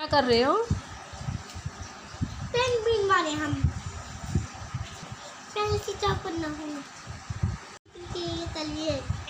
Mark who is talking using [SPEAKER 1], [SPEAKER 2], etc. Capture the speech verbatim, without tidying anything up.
[SPEAKER 1] क्या कर रहे हो?
[SPEAKER 2] पेंगुइन मारे हम। पेंसिल चाप करना है। ये चलिए।